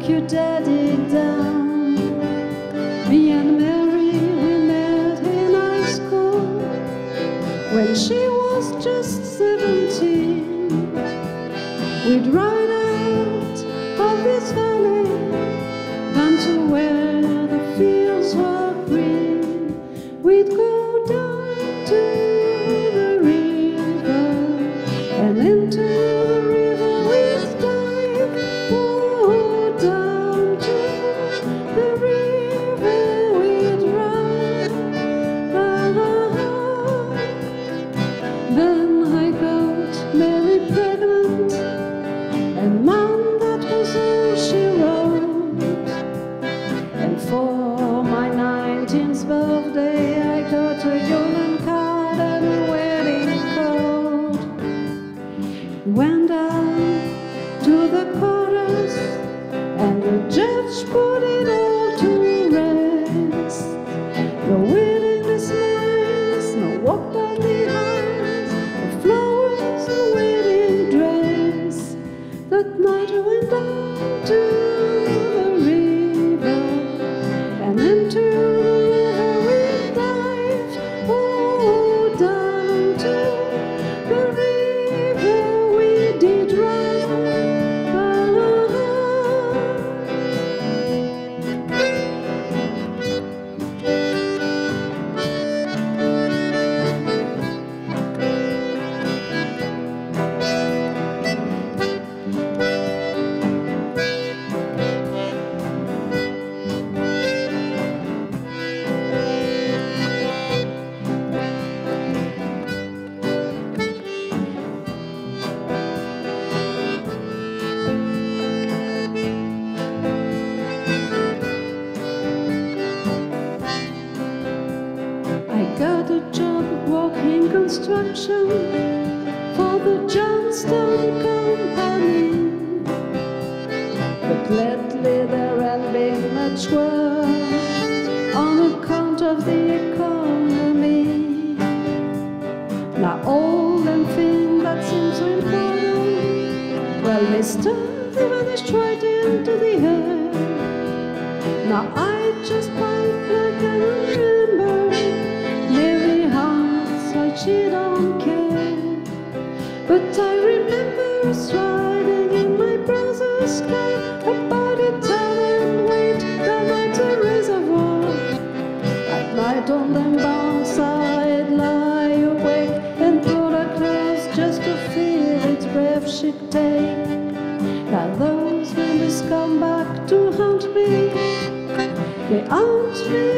take your daddy down. Me and Mary, we met in high school when she was just 17. We'd ride out of this valley down to where the fields were green. We'd go down to the river and into the river we'd dive. Oh, down to the river we'd ride. Then I got Mary pregnant, and Mom, that was all she wrote. And for my 19th birthday I got a Yulin card and a wedding coat. Went down to the chorus and the judge put it all to rest. The wedding is nice, no walk down the aisles, the flowers, the wedding dress. That night I went down to the river and into the river we dived. Oh, down to the river we did ride. I got a job working construction for the Johnston Company, but lately there ain't been much work on account of the economy. Now all them things that seem so important, well, Mister, they vanished right into the air. Now I just fight like I remember Mary Hearts, like she don't care. But I remember us riding in my brother's car about a town and wait down at the reservoir. At night on them bounce I'd lie awake and pull her close just to feel its breath she'd take. Now those memories come back to haunt me. They haunt me